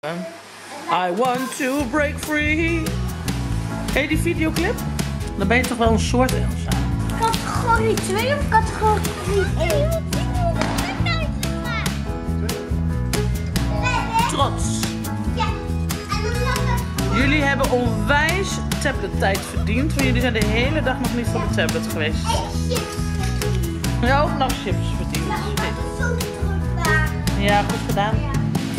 I want to break free. Ken je die videoclip? Dan ben je toch wel een soort Elsa. Categorie 2 of categorie 1? Trots. Jullie hebben onwijs tablettijd verdiend, want jullie zijn de hele dag nog niet voor de tablet geweest. Ja, ook nog chips verdiend. Ja, goed gedaan.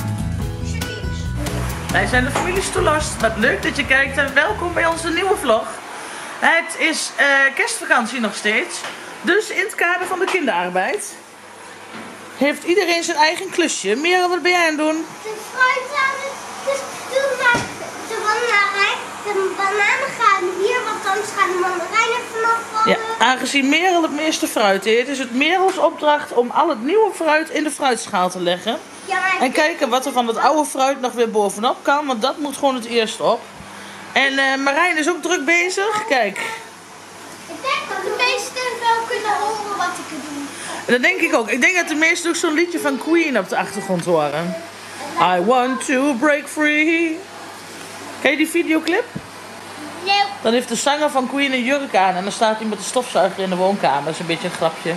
Wij zijn de familie Stoelast. Wat leuk dat je kijkt en welkom bij onze nieuwe vlog. Het is kerstvakantie nog steeds. Dus in het kader van de kinderarbeid heeft iedereen zijn eigen klusje. Merel, wat ben jij aan het doen? De fruitzaden, dus doe maar de bananen gaan hier, want anders gaan de mandarijnen vanaf vallen. Ja, aangezien Merel het meeste fruit heeft, is het Merels opdracht om al het nieuwe fruit in de fruitschaal te leggen. Ja, En kijken wat er van het oude fruit nog weer bovenop kan, want dat moet gewoon het eerst op. En Marijn is ook druk bezig. Kijk. Ik denk dat de meesten wel kunnen horen wat ik doe. Dat denk ik ook. Ik denk dat de meesten ook zo'n liedje van Queen op de achtergrond horen. I want to break free. Ken je die videoclip? Nee. Dan heeft de zanger van Queen een jurk aan en dan staat hij met de stofzuiger in de woonkamer. Dat is een beetje een grapje.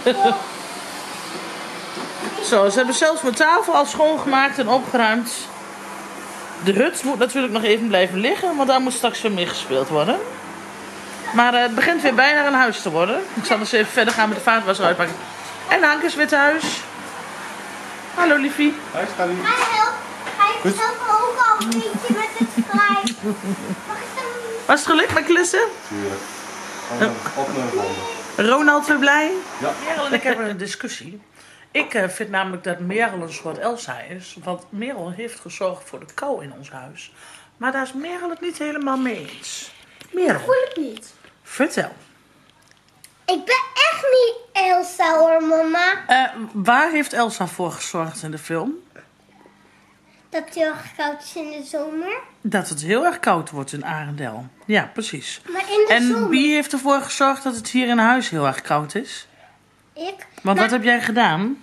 Zo, ze hebben zelfs mijn tafel al schoongemaakt en opgeruimd. De hut moet natuurlijk nog even blijven liggen, want daar moet straks weer mee gespeeld worden. Maar het begint weer bijna een huis te worden. Ik zal dus even verder gaan met de vaatwasser uitpakken. En Hank is weer thuis. Hallo liefie. Hij is Hallo. Hij helpt ook al een beetje met het fruit. Was het gelukt met klussen? Tuurlijk. Opnemen. Ronald weer blij? Ja. Merel en ik hebben een discussie. Ik vind namelijk dat Merel een soort Elsa is. Want Merel heeft gezorgd voor de kou in ons huis. Maar daar is Merel het niet helemaal mee eens. Merel, Voel ik niet. vertel. Ik ben echt niet Elsa hoor, mama. Waar heeft Elsa voor gezorgd in de film? Dat het heel erg koud is in de zomer. Dat het heel erg koud wordt in Arendel. Ja, precies. Maar in de En zomer. wie heeft ervoor gezorgd dat het hier in huis heel erg koud is? Ik. Want wat heb jij gedaan?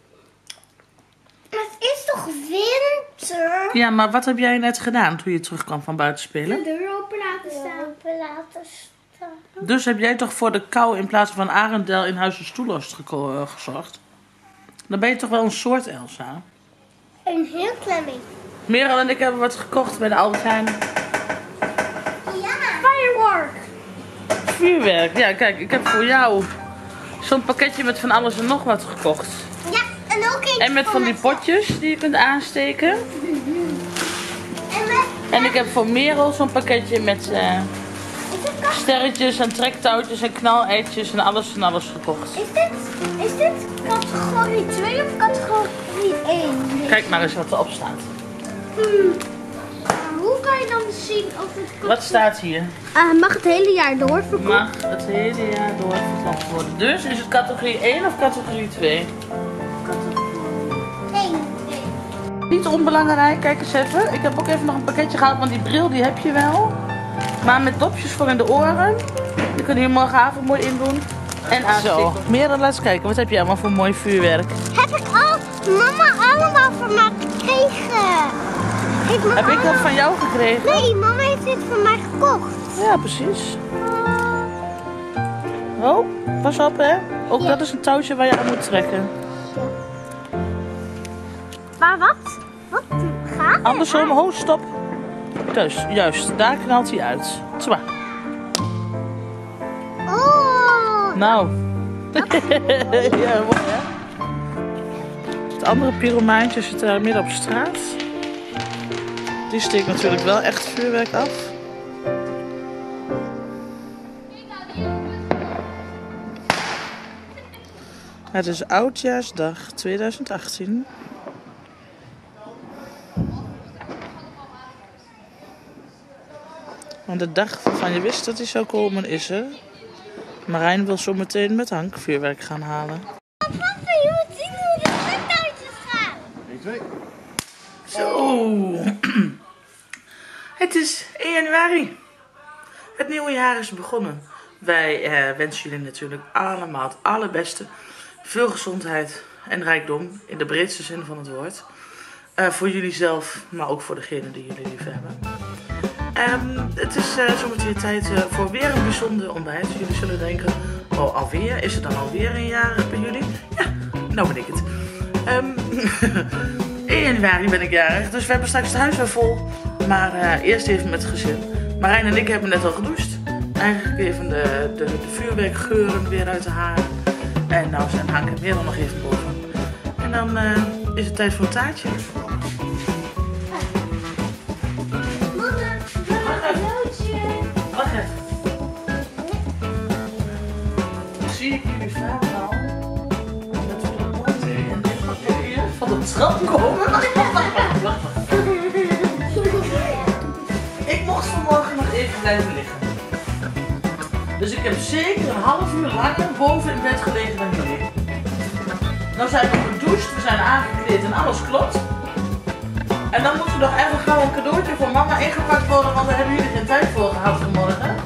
Het is toch winter? Ja, maar wat heb jij net gedaan toen je terugkwam van buiten spelen? De deur open laten staan. Dus heb jij toch voor de kou in plaats van Arendel in Huis en Stoelast gezorgd? Dan ben je toch wel een soort Elsa? Een heel klein beetje. Merel en ik hebben wat gekocht bij de Albert Heijn. Ja. Firework. Vuurwerk. Ja, kijk, ik heb voor jou zo'n pakketje met van alles en nog wat gekocht. Ja, en ook eentje En met voor van die mezelf. potjes die je kunt aansteken. En ik heb voor Merel zo'n pakketje met Is het sterretjes en trektouwtjes en knaleitjes en alles gekocht. Is dit categorie 2 of categorie 1? Kijk maar eens wat erop staat. Hoe kan je dan zien of het Wat staat hier? mag het hele jaar door verkocht? Mag het hele jaar door verkocht worden. Dus is het categorie 1 of categorie 2? Categorie 1. Niet onbelangrijk, kijk eens even. Ik heb ook even nog een pakketje gehaald, want die bril die heb je wel. Maar met dopjes voor in de oren. Die kun je morgenavond mooi indoen. En aansteken. Zo, meer dan laat eens kijken. Wat heb je allemaal voor mooi vuurwerk? Heb ik al, mama, allemaal van mij gekregen. Heb ik dat van jou gekregen? Nee, mama heeft dit van mij gekocht. Ja, precies. Oh, pas op hè. Ook Ja. dat is een touwtje waar je aan moet trekken. Maar wat? Wat gaat er? Andersom, ho, stop. Dus, juist, daar knalt hij uit. Zwaar. Oh, Nou. Ja, mooi hè. Het andere pyromaantje zit daar midden op straat. Die steekt natuurlijk wel echt vuurwerk af. Het is Oudjaarsdag 2018. Want de dag waarvan je wist dat hij zou komen is er. Marijn wil zo meteen met Hank vuurwerk gaan halen. papa, je moet zien hoe de trektouwtjes gaan. 1, 2. Zo. Het is 1 januari. Het nieuwe jaar is begonnen. Wij wensen jullie natuurlijk allemaal het allerbeste. Veel gezondheid en rijkdom in de breedste zin van het woord. Voor jullie zelf, maar ook voor degene die jullie lief hebben. Het is zometeen tijd voor weer een bijzonder ontbijt. Jullie zullen denken, oh alweer? Is het dan alweer een jaar bij jullie? Ja, nou ben ik het. 1 januari ben ik jarig, dus we hebben straks het huis weer vol. Maar eerst even met het gezin. Marijn en ik hebben net al gedoucht. Eigenlijk even de vuurwerkgeuren weer uit de haar. En nou zijn Hank en Merel nog even boven. En dan is het tijd voor een taartje. Wacht even. Zie ik jullie vader al met de mond en van de trap komen? Wacht. Ik mocht vanmorgen nog even blijven liggen. Dus ik heb zeker een half uur langer boven in bed gelegen dan jullie. Nou zijn we gedoucht, we zijn aangekleed en alles klopt. En dan moet er nog even gauw een cadeautje voor mama ingepakt worden, want daar hebben jullie geen tijd voor gehad vanmorgen.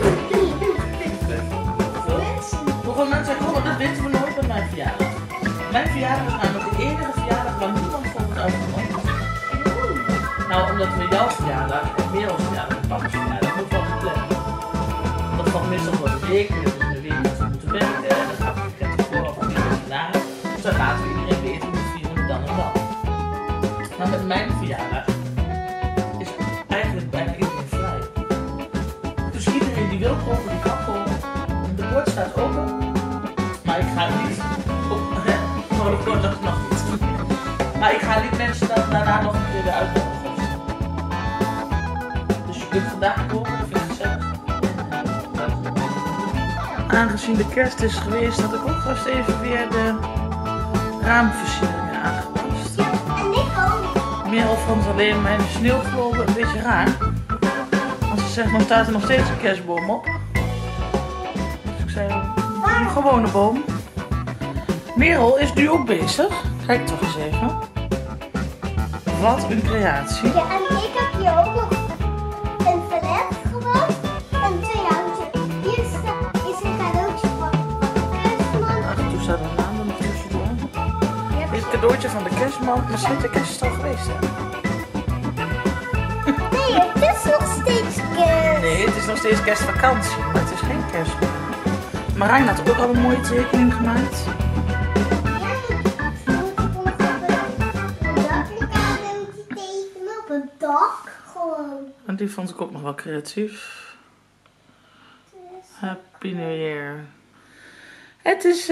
Hoeveel mensen komen, dat weten we nooit bij mijn verjaardag. Mijn verjaardag is namelijk de enige verjaardag waar niemand voor wordt uitgenodigd. Nou, omdat we jouw verjaardag en Merel's verjaardag en papa's verjaardag moet wel gepland. Dat valt meestal voor de week, dus in de week dat we moeten werken en dan gaat het weekend ervoor of een weekend daarna. Dus dan laten we iedereen weten hoe we vieren dan en dan. Maar met mijn verjaardag is eigenlijk bijna iedereen vrij. Dus iedereen die wil komen, die kan komen. De poort staat open, maar ik ga niet op. Oh, de poort nog niet. Maar ik ga niet mensen dan daarna nog een keer weer uitnodigen. Dus je kunt vandaag komen, dat vind ik zelf. Aangezien de kerst is geweest, had ik ook vast even weer de raamversieringen aangepast. En ik ook. Merel vond alleen mijn sneeuwglobe een beetje raar. Want ze zegt, dan staat er nog steeds een kerstboom op. Dus ik zei, een gewone boom. Merel is nu ook bezig. Kijk toch eens even. Wat een creatie. Ja, en ik heb hier ook nog een flat gewoon. En 2 houtjes. Hier is een cadeautje van kerstman. Ach, toen staat een naam er nog tussendoor. Dit is het cadeautje van de kerstman. Maar schijnt de kerst is al geweest, hè? Nee, het is nog steeds kerst. Nee, het is nog steeds kerstvakantie. Maar het is geen kerst. Marijn had ook al een mooie tekening gemaakt. Op het dak gewoon. En die vond ik ook nog wel creatief. Happy New Year. Het is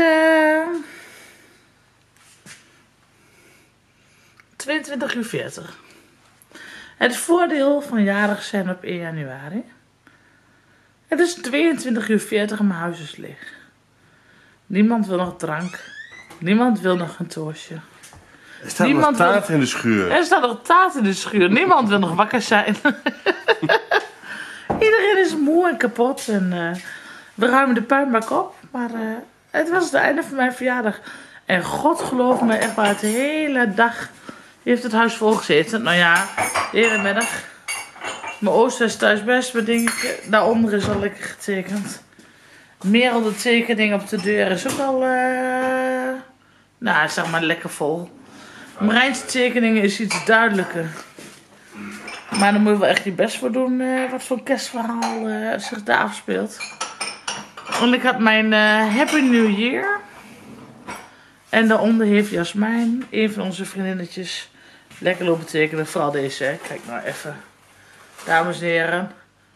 22:40. Het voordeel van jarig zijn op 1 januari. Het is 22:40 en mijn huis is leeg. Niemand wil nog drank. Niemand wil nog een toastje. Er staat nog taart in de schuur. Er staat nog taart in de schuur. Niemand wil nog wakker zijn. Iedereen is moe en kapot. En we ruimen de puinbak op. Maar het was het einde van mijn verjaardag. En God geloof me, echt waar, de hele dag heeft het huis vol gezeten. Nou ja, de hele middag. Mijn ooster is thuis best, maar denk ik, daaronder is al lekker getekend. Merel de tekening op de deur is ook al, nou zeg maar lekker vol. Marijn's tekening is iets duidelijker. Maar dan moet je wel echt je best voor doen wat voor kerstverhaal zich daar afspeelt. Want ik had mijn Happy New Year. En daaronder heeft Jasmijn, een van onze vriendinnetjes, lekker lopen tekenen. Vooral deze, hè. Kijk nou even. Dames en heren.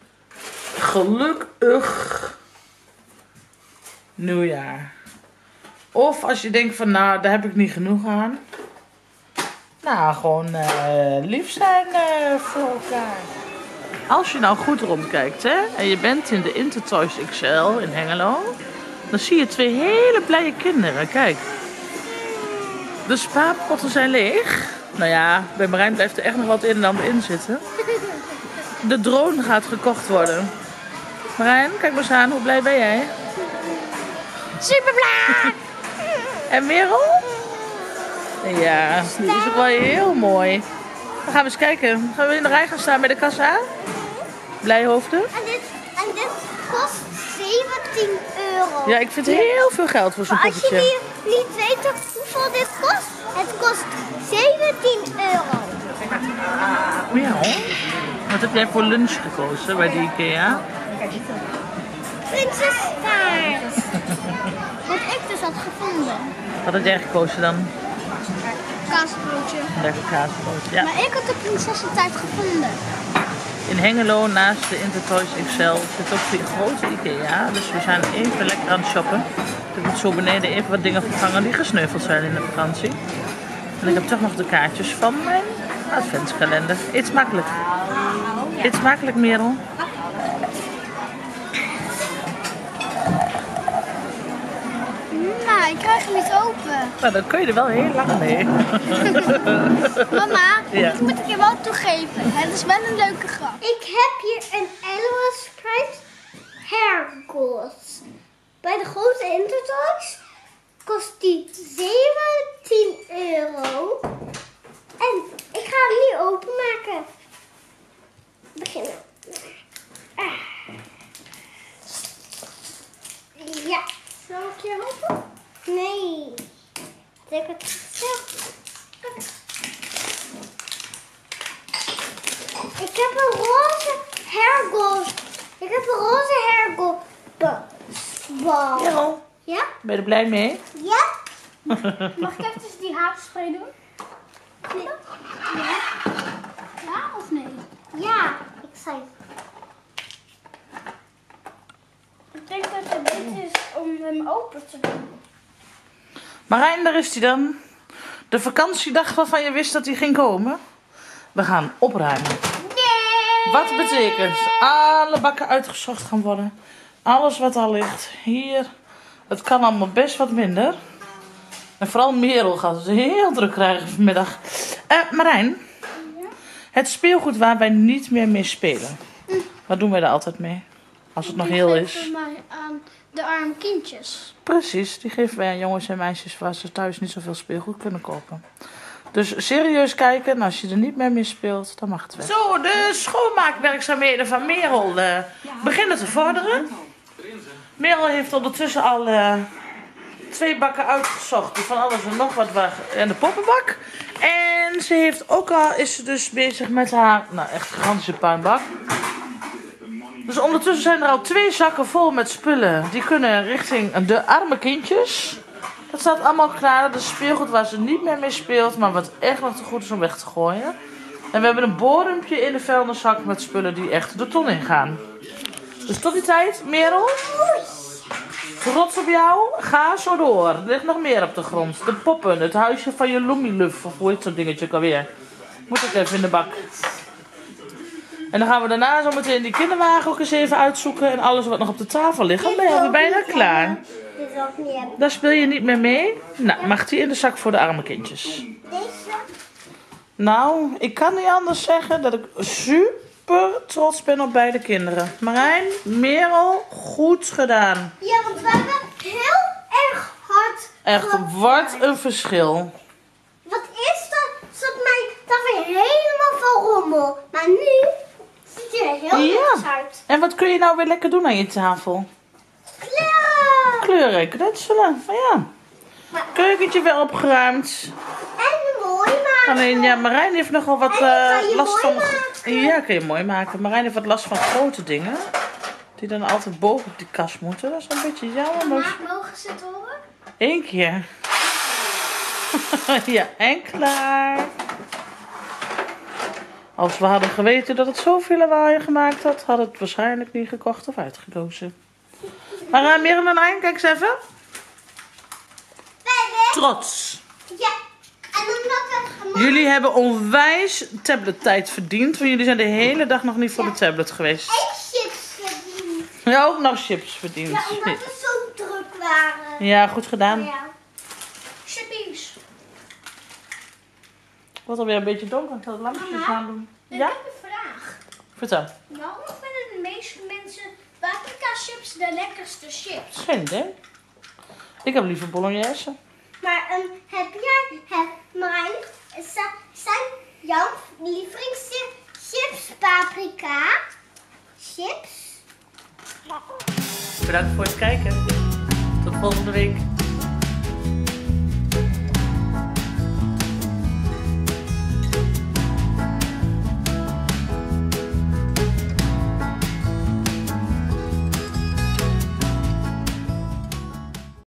Gelukkig nieuwjaar. Of als je denkt van nou, daar heb ik niet genoeg aan. Nou, gewoon lief zijn voor elkaar. Als je nou goed rondkijkt, hè, en je bent in de Intertoys XL in Hengelo, dan zie je 2 hele blije kinderen. Kijk. De spaarpotten zijn leeg. Nou ja, bij Marijn blijft er echt nog wat in en ander in zitten. De drone gaat gekocht worden. Marijn, kijk maar eens aan. Hoe blij ben jij? Super blij! En Merel? Ja, die is ook wel heel mooi. Dan gaan we eens kijken. Gaan we in de rij gaan staan bij de kassa? Blijhoofden? En dit kost 17 euro. Ja, ik vind heel veel geld voor zo'n Maar als poppetje. je niet weet hoeveel dit kost, Het kost 17 euro. Ja hoor. Wat heb jij voor lunch gekozen bij de IKEA? Prinsestaart. Wat ik dus had gevonden. Wat had jij gekozen dan? Kaasbroodje. Lekker kaasbroodje. Ja. Maar ik had de prinsessentaart gevonden. In Hengelo, naast de Intertoys XL, zit ook die grote IKEA. Dus we zijn even lekker aan het shoppen. Ik moet zo beneden even wat dingen vervangen die gesneuveld zijn in de vakantie. En ik heb toch nog de kaartjes van mijn adventskalender. Eet smakelijk. Eet smakelijk, Merel. Maar ik krijg hem niet open. Nou, dan kun je er wel heel lang mee. Mama, Ja. dat moet ik je wel toegeven. Het is wel een leuke grap. Ik heb hier een Animal Stripes Hair Goals. Bij de grote Intertoys kost die 17 euro. En ik ga hem nu openmaken. Beginnen. Ja. Zal ik je helpen? Nee. Ik het zelf. Ik heb een roze hairgoal. Ik heb een roze hairgoal. Bal. Merel, Ja? ben je er blij mee? Ja? Mag ik even die haarspray doen? Nee. Ja? Ja of nee? Ja, ik zei het. Ik denk dat het beter is om hem open te doen. Marijn, daar is hij dan. De vakantiedag waarvan je wist dat hij ging komen. We gaan opruimen. Nee! Wat betekent alle bakken uitgezocht gaan worden. Alles wat al ligt. Hier. Het kan allemaal best wat minder. En vooral Merel gaat het heel druk krijgen vanmiddag. Marijn. Het speelgoed waar wij niet meer mee spelen. Wat doen wij er altijd mee? Als het nog heel is. Die geven wij aan de arme kindjes. Precies, die geven wij aan jongens en meisjes waar ze thuis niet zoveel speelgoed kunnen kopen. Dus serieus kijken, en als je er niet meer mee speelt, dan mag het wel. Zo, de schoonmaakwerkzaamheden van Merel beginnen te vorderen. Merel heeft ondertussen al 2 bakken uitgezocht. Van alles en nog wat en de poppenbak. En ze heeft ook al, is ze dus bezig met haar, nou echt gigantische puinbak. Dus ondertussen zijn er al 2 zakken vol met spullen. Die kunnen richting de arme kindjes. Dat staat allemaal klaar. Dat is speelgoed waar ze niet meer mee speelt. Maar wat echt nog te goed is om weg te gooien. En we hebben een borumpje in de vuilniszak met spullen die echt de ton ingaan. Dus tot die tijd, Merel. Trots op jou. Ga zo door. Er ligt nog meer op de grond. De poppen. Het huisje van je Loomiluf. Of hoe heet zo'n dingetje ook alweer. Moet ik even in de bak. En dan gaan we daarna zo meteen die kinderwagen ook eens even uitzoeken. En alles wat nog op de tafel ligt. Dan ben je alweer bijna klaar. Daar speel je niet meer mee. Nou, mag die in de zak voor de arme kindjes. Deze? Nou, ik kan niet anders zeggen dat ik super trots ben op beide kinderen. Marijn, Merel, goed gedaan. Ja, want we hebben heel erg hard Echt, wat een verschil. Wat is dat? Zat mij dan weer helemaal van rommel. Maar nu ziet hij er heel netjes uit. En wat kun je nou weer lekker doen aan je tafel? Kleuren! Kleuren, knutselen. Maar ja. Keukentje weer opgeruimd. En mooi maken. Alleen ja, Marijn heeft nogal wat kan je last mooi van. maken. Ja, kun je mooi maken. Marijn heeft wat last van grote dingen. Die dan altijd boven op die kast moeten. Dat is een beetje jammer. Maar Mogen ze het horen? 1 keer. Ja, en klaar. Als we hadden geweten dat het zoveel lawaai gemaakt had, had het waarschijnlijk niet gekocht of uitgekozen. Maar Merel en Marijn, kijk eens even. Trots. Ja. En omdat we Jullie hebben onwijs tablettijd verdiend, want jullie zijn de hele dag nog niet voor de tablet geweest. chips verdiend. Ja, ook nog chips verdiend. Ja, omdat we zo druk waren. Ja, goed gedaan. Ja. Chippies. Het wordt alweer een beetje donker, ik zal het lampjes aan doen. Ik Ja? heb een vraag. Vertel. Waarom vinden de meeste mensen paprika chips de lekkerste chips? Geen idee. Ik heb liever bolognese. Maar heb jij, Marijn, zijn jouw lievelingschips paprika? Chips? Bedankt voor het kijken. Tot volgende week.